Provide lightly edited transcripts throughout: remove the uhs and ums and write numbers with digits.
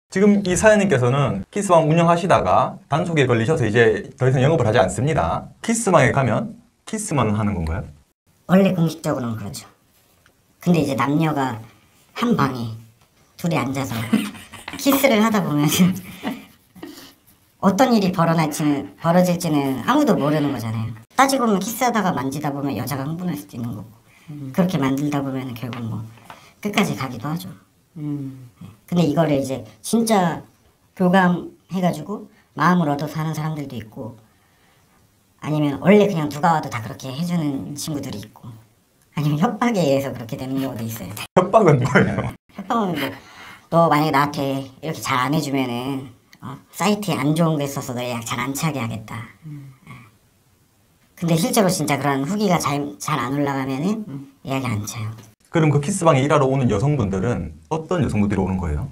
지금 이 사연님께서는 키스방 운영하시다가 단속에 걸리셔서 이제 더 이상 영업을 하지 않습니다. 키스방에 가면 키스만 하는 건가요? 원래 공식적으로는 그렇죠. 근데 이제 남녀가 한 방에 둘이 앉아서 키스를 하다 보면 어떤 일이 벌어질지는 아무도 모르는 거잖아요. 따지고 보면 키스하다가 만지다 보면 여자가 흥분할 수도 있는 거고 그렇게 만들다 보면 결국 뭐 끝까지 가기도 하죠. 근데 이거를 이제 진짜 교감해가지고 마음을 얻어서 하는 사람들도 있고 아니면 원래 그냥 누가 와도 다 그렇게 해주는 친구들이 있고 아니면 협박에 의해서 그렇게 되는 경우도 있어요. 협박은 뭐예요? 협박은 뭐 너 만약에 나한테 이렇게 잘 안 해주면은 사이트에 안 좋은 거 있어서 너 예약 잘 안 차게 하겠다. 근데 실제로 진짜 그런 후기가 잘 안 올라가면은 예약이 안 차요. 그럼 그 키스방에 일하러 오는 여성분들은 어떤 여성분들이 오는 거예요?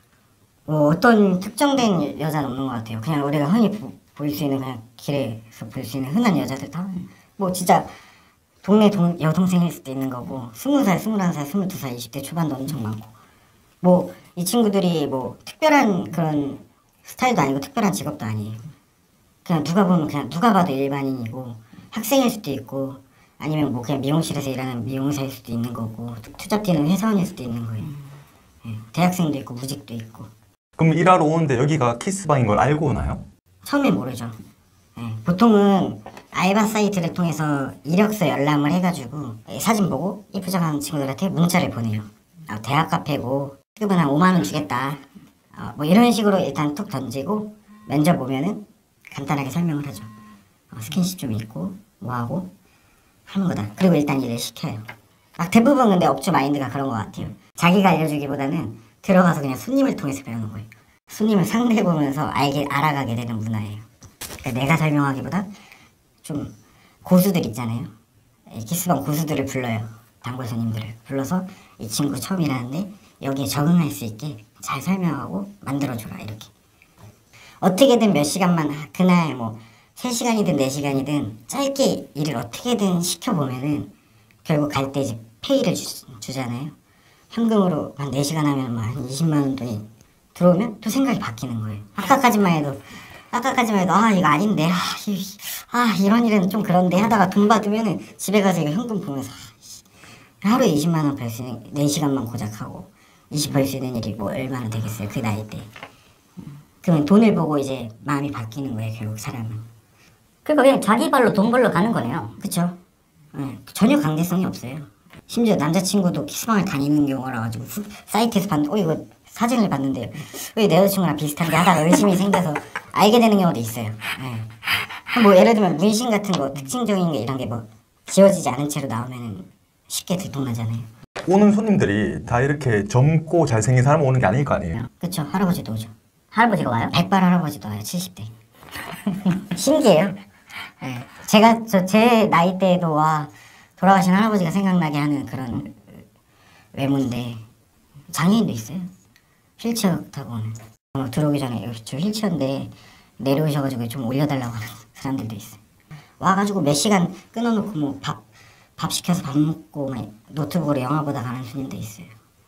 뭐 어떤 특정된 여자는 없는 것 같아요. 그냥 우리가 흔히 볼 수 있는 그냥 길에서 볼 수 있는 흔한 여자들 다 뭐 진짜 동네 여동생일 수도 있는 거고 20살, 21살, 22살, 20대 초반도 엄청 많고 뭐 이 친구들이 뭐 특별한 그런 스타일도 아니고 특별한 직업도 아니에요. 그냥 누가 보면 그냥 누가 봐도 일반인이고 학생일 수도 있고 아니면 뭐 그냥 미용실에서 일하는 미용사일 수도 있는 거고 투잡 뛰는 회사원일 수도 있는 거예요. 대학생도 있고 무직도 있고. 그럼 일하러 오는데 여기가 키스방인 걸 알고 오나요? 처음에 모르죠. 보통은 알바 사이트를 통해서 이력서 열람을 해가지고 사진 보고 이쁘죠 하는 친구들한테 문자를 보내요. 대학 카페고 시급은 한 5만 원 주겠다. 뭐 이런 식으로 일단 툭 던지고 면접 보면은 간단하게 설명을 하죠. 스킨십 좀 있고 뭐하고 하는 거다. 그리고 일단 일을 시켜요. 대부분 근데 업주 마인드가 그런 것 같아요. 자기가 알려주기보다는 들어가서 그냥 손님을 통해서 배우는 거예요. 손님을 상대해보면서 알아가게 되는 문화예요. 그러니까 내가 설명하기보다 좀 고수들 있잖아요. 키스방 고수들을 불러요. 단골 손님들을 불러서 이 친구 처음 일하는데 여기에 적응할 수 있게 잘 설명하고 만들어줘라 이렇게. 어떻게든 몇 시간만 그날 뭐 3시간이든 4시간이든 짧게 일을 어떻게든 시켜보면은 결국 갈 때 이제 페이를 주잖아요. 현금으로 한 4시간 하면 뭐 한 20만 원 돈이 들어오면 또 생각이 바뀌는 거예요. 아까까지만 해도 이거 아닌데 이런 일은 좀 그런데 하다가 돈 받으면은 집에 가서 이거 현금 보면서 하루에 20만 원 벌 수 있는 4시간만 고작하고 20 벌 수 있는 일이 뭐 얼마나 되겠어요 그 나이 때. 그러면 돈을 보고 이제 마음이 바뀌는 거예요 결국 사람은. 그러니까 그냥 자기 발로 돈 벌러 가는 거네요. 그쵸? 전혀 강제성이 없어요. 심지어 남자친구도 키스방을 다니는 경우라 가지고 사이트에서 봤는데 이거 사진을 봤는데 왜 내 여자친구랑 비슷한데 하다가 의심이 생겨서 알게 되는 경우도 있어요. 뭐 예를 들면 문신 같은 거 특징적인 게 이런 게 뭐 지워지지 않은 채로 나오면 쉽게 들통나잖아요. 오는 손님들이 다 이렇게 젊고 잘생긴 사람 오는 게 아닐 거 아니에요? 그쵸? 할아버지도 오죠. 할아버지가 와요? 백발 할아버지도 와요. 70대. 신기해요. 제가 제 나이 때에도 돌아가신 할아버지가 생각나게 하는 그런 외모인데 장애인도 있어요. 휠체어 타고 오는. 들어오기 전에 여기 저 휠체어인데 내려오셔가지고 좀 올려달라고 하는 사람들도 있어요. 와가지고 몇 시간 끊어놓고 뭐 밥 시켜서 밥 먹고 막 노트북으로 영화 보다 가는 손님도 있어요.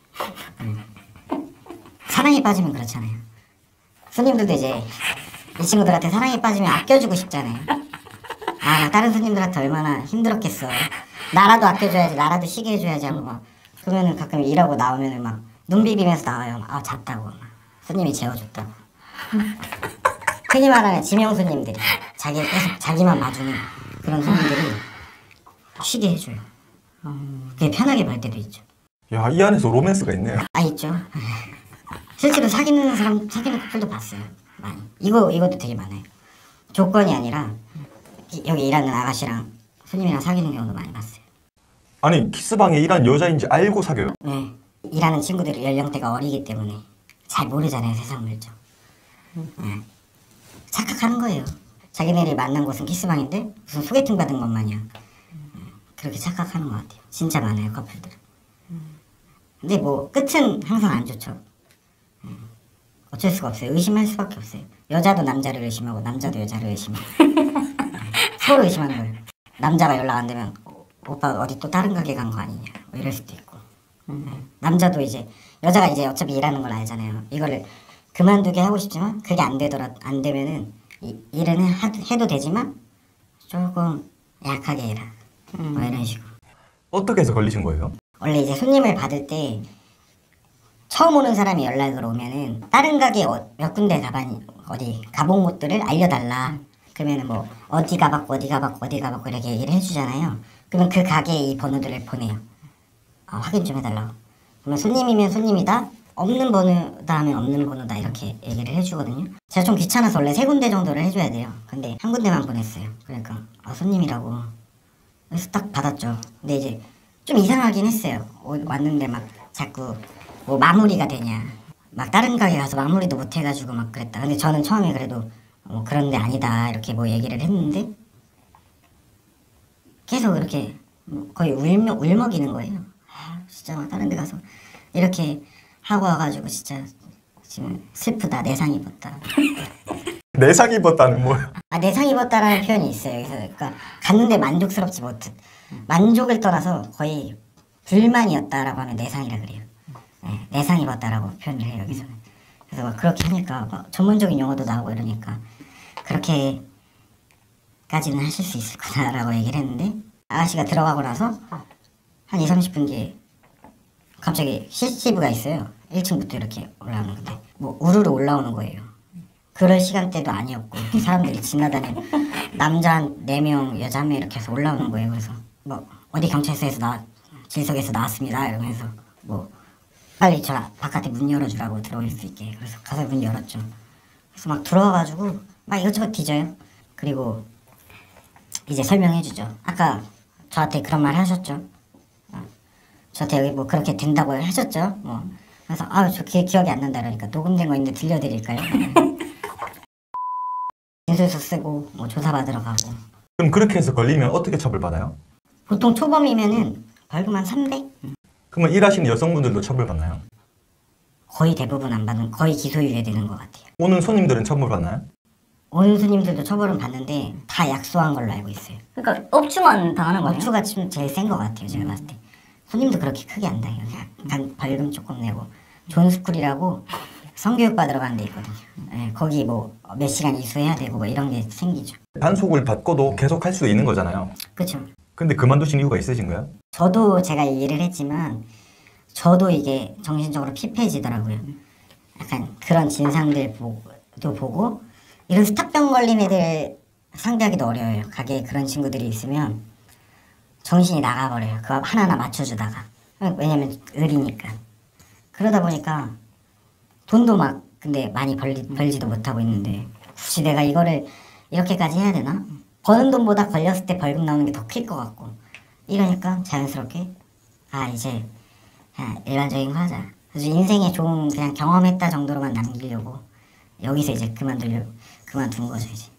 사랑에 빠지면 그렇잖아요. 손님들도 이제 이 친구들한테 사랑에 빠지면 아껴주고 싶잖아요. 다른 손님들한테 얼마나 힘들었겠어. 나라도 아껴줘야지, 나라도 쉬게 해줘야지 하고 막 그러면은 가끔 일하고 나오면은 막 눈 비비면서 나와요. 잤다고 막 손님이 재워줬다고. 흔히 말하는 지명 손님들이 계속 자기만 봐주는 그런 손님들이 쉬게 해줘요. 그게 편하게 볼 때도 있죠. 야, 이 안에서 로맨스가 있네요. 있죠. 실제로 사귀는 커플도 봤어요. 많이. 이것도 되게 많아요. 조건이 아니라 여기 일하는 아가씨랑 손님이랑 사귀는 경우도 많이 봤어요. 아니 키스방에 일하는 여자인지 알고 사겨요? 네. 일하는 친구들이 연령대가 어리기 때문에 잘 모르잖아요 세상 물정. 착각하는 거예요. 자기네들이 만난 곳은 키스방인데 무슨 소개팅 받은 것 마냥 그렇게 착각하는 것 같아요. 진짜 많아요 커플들은. 근데 뭐 끝은 항상 안 좋죠. 어쩔 수가 없어요. 의심할 수밖에 없어요. 여자도 남자를 의심하고 남자도 여자를 의심하고 서로 의심하는 거예요. 남자가 연락 안 되면 오빠 어디 또 다른 가게 간 거 아니냐 뭐 이럴 수도 있고. 남자도 이제 여자가 이제 어차피 일하는 걸 알잖아요. 이거를 그만두게 하고 싶지만 그게 안 되면은 일은 해도 되지만 조금 약하게 해라. 뭐 이런 식으로. 어떻게 해서 걸리신 거예요? 원래 이제 손님을 받을 때 처음 오는 사람이 연락을 오면은 다른 가게 몇 군데 어디 가본 곳들을 알려달라. 그러면은 뭐 어디 가봤고 이렇게 얘기를 해주잖아요. 그러면 그 가게의 이 번호들을 보내요. 확인 좀 해달라고. 그러면 손님이면 손님이다, 없는 번호다 하면 없는 번호다 이렇게 얘기를 해주거든요. 제가 좀 귀찮아서 원래 3군데 정도를 해줘야 돼요. 근데 한 군데만 보냈어요. 그러니까 손님이라고. 그래서 딱 받았죠. 근데 이제 좀 이상하긴 했어요. 왔는데 막 자꾸 뭐 마무리가 되냐, 막 다른 가게 가서 마무리도 못 해가지고 막 그랬다. 근데 저는 처음에 그래도 뭐 그런 데 아니다 이렇게 뭐 얘기를 했는데 계속 이렇게 거의 울먹이는 거예요. 진짜 막 다른 데 가서 이렇게 하고 와가지고 진짜 지금 슬프다, 내상 입었다. 내상 입었다는 뭐예요? 내상 입었다라는 표현이 있어요. 그래서 그러니까 갔는데 만족스럽지 못한, 만족을 떠나서 거의 불만이었다라고 하면 내상이라 그래요. 네, 내상 입었다라고 표현을 해요, 여기서는. 그래서 막 그렇게 하니까 막 전문적인 용어도 나오고 이러니까 그렇게까지는 하실 수 있을거다라고 얘기를 했는데, 아가씨가 들어가고 나서 한 20-30분 뒤에 갑자기 CCTV가 있어요. 1층부터 이렇게 올라오는 건데 뭐 우르르 올라오는 거예요. 그럴 시간대도 아니었고 사람들이 지나다니고 남자 4명, 여자 1명 이렇게 해서 올라오는 거예요. 그래서 뭐 어디 경찰서에서 질석에서 나왔습니다 이러면서 뭐 빨리 저 바깥에 문 열어주라고 들어올 수 있게. 그래서 가서 문 열었죠. 그래서 막 들어와가지고 막 이것저것 뒤져요. 그리고 이제 설명해주죠. 아까 저한테 그런 말 하셨죠. 저한테 여기 뭐 그렇게 된다고 하셨죠. 뭐 그래서 저 기억이 안 난다 그러니까 녹음된 거 있는데 들려드릴까요? 진술서 쓰고 뭐 조사받으러 가고. 그럼 그렇게 해서 걸리면 어떻게 처벌받아요? 보통 초범이면은 벌금 한 300? 그러면 일하시는 여성분들도 처벌받나요? 거의 대부분 안 받는, 거의 기소유예 되는 것 같아요. 오는 손님들은 처벌받나요? 오는 손님들도 처벌은 받는데 다 약소한 걸로 알고 있어요. 그러니까 업추만 당하는 거예요? 업추가 좀 제일 센 것 같아요, 제가 봤을 때. 손님도 그렇게 크게 안 당해요. 약간 벌금 조금 내고. 존스쿨이라고 성교육 받으러 가는 데 있거든요. 네, 거기 뭐 몇 시간 이수해야 되고 뭐 이런 게 생기죠. 단속을 받고도 계속 할 수 있는 거잖아요. 그렇죠. 근데 그만두신 이유가 있으신가요? 저도 제가 일을 했지만 저도 이게 정신적으로 피폐해지더라고요. 약간 그런 진상들도 보고 이런 스탑병 걸린 애들 상대하기도 어려워요. 가게에 그런 친구들이 있으면 정신이 나가버려요. 그거 하나하나 맞춰주다가. 왜냐면 을이니까. 그러다 보니까 돈도 막 근데 많이 벌지도 못하고 있는데 굳이 내가 이거를 이렇게까지 해야 되나? 버는 돈보다 걸렸을 때 벌금 나오는 게 더 클 것 같고 이러니까 자연스럽게 이제 그냥 일반적인 거 하자. 그래서 인생에 좋은 그냥 경험했다 정도로만 남기려고 여기서 이제 그만둔 거죠 이제.